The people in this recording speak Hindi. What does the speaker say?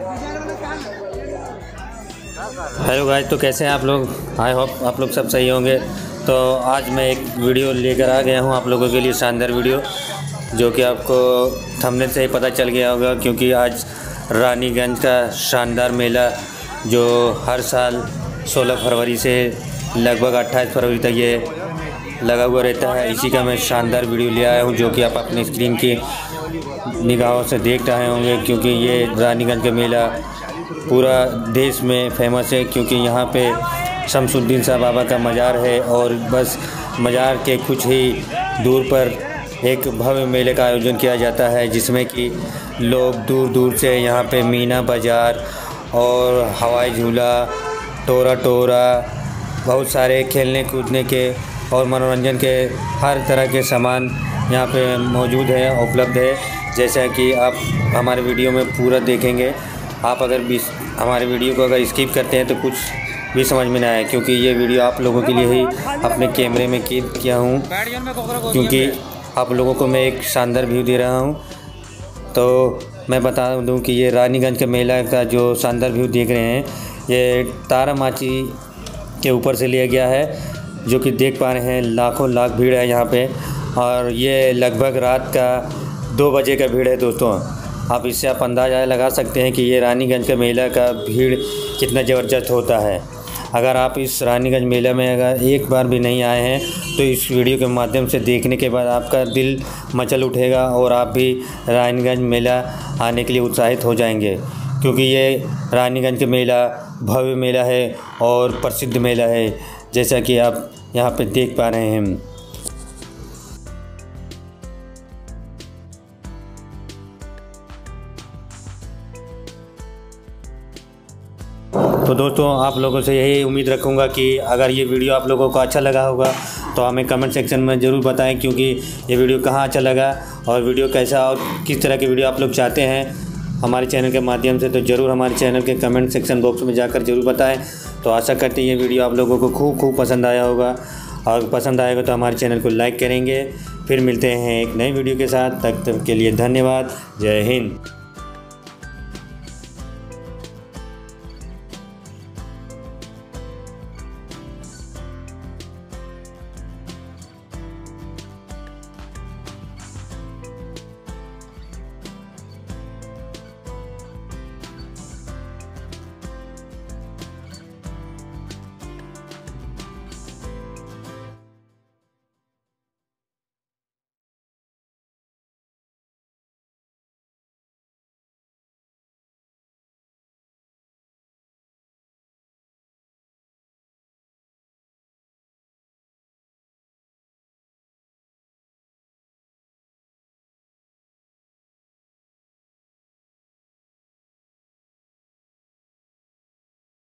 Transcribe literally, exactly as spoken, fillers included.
हेलो गाइस, तो कैसे हैं आप लोग। आई होप आप लोग सब सही होंगे। तो आज मैं एक वीडियो लेकर आ गया हूं आप लोगों के लिए, शानदार वीडियो, जो कि आपको थंबनेल से ही पता चल गया होगा, क्योंकि आज रानीगंज का शानदार मेला जो हर साल सोलह फरवरी से लगभग अट्ठाईस फरवरी तक ये लगा हुआ रहता है, इसी का मैं शानदार वीडियो ले आया हूं, जो कि आप अपनी स्क्रीन की निगाहों से देख रहे होंगे। क्योंकि ये रानीगंज का मेला पूरा देश में फेमस है, क्योंकि यहाँ पे शमसुद्दीन शाह बाबा का मज़ार है और बस मज़ार के कुछ ही दूर पर एक भव्य मेले का आयोजन किया जाता है, जिसमें कि लोग दूर दूर से यहाँ पे मीना बाज़ार और हवाई झूला, टोरा टोरा, बहुत सारे खेलने कूदने के और मनोरंजन के हर तरह के सामान यहाँ पे मौजूद है, उपलब्ध है। जैसा कि आप हमारे वीडियो में पूरा देखेंगे। आप अगर भी हमारे वीडियो को अगर स्किप करते हैं तो कुछ भी समझ में ना आए, क्योंकि ये वीडियो आप लोगों के लिए ही अपने कैमरे में कैद किया हूँ, क्योंकि आप लोगों को मैं एक शानदार व्यू दे रहा हूँ। तो मैं बता दूँ कि ये रानीगंज का मेला का जो शानदार व्यू देख रहे हैं, ये तारामाची के ऊपर से लिया गया है, जो कि देख पा रहे हैं लाखों लाख भीड़ है यहाँ पे। और ये लगभग रात का दो बजे का भीड़ है दोस्तों। आप इससे आप अंदाज़ा लगा सकते हैं कि ये रानीगंज का मेला का भीड़ कितना ज़बरदस्त होता है। अगर आप इस रानीगंज मेला में अगर एक बार भी नहीं आए हैं तो इस वीडियो के माध्यम से देखने के बाद आपका दिल मचल उठेगा और आप भी रानीगंज मेला आने के लिए उत्साहित हो जाएंगे, क्योंकि ये रानीगंज का मेला भव्य मेला है और प्रसिद्ध मेला है, जैसा कि आप यहाँ पे देख पा रहे हैं। तो दोस्तों, आप लोगों से यही उम्मीद रखूँगा कि अगर ये वीडियो आप लोगों को अच्छा लगा होगा तो हमें कमेंट सेक्शन में ज़रूर बताएं, क्योंकि ये वीडियो कहाँ अच्छा लगा और वीडियो कैसा और किस तरह की वीडियो आप लोग चाहते हैं हमारे चैनल के माध्यम से। तो ज़रूर हमारे चैनल के कमेंट सेक्शन बॉक्स में जाकर ज़रूर बताएं। तो आशा करते हैं ये वीडियो आप लोगों को खूब खूब पसंद आया होगा, और पसंद आएगा तो हमारे चैनल को लाइक करेंगे। फिर मिलते हैं एक नई वीडियो के साथ, तब तक के लिए धन्यवाद। जय हिंद।